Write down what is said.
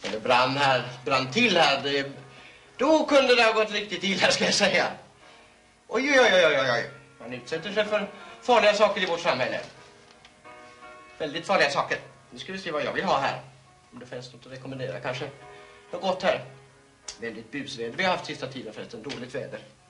Eller brann till här. Då kunde det ha gått riktigt illa, ska jag säga. Oj. Man utsätter sig för farliga saker i vårt samhälle. Väldigt farliga saker. Nu ska vi se vad jag vill ha här. Om det finns något att rekommendera kanske. Något gott här. Väldigt busväder vi har haft sista tiden förresten. Dåligt väder.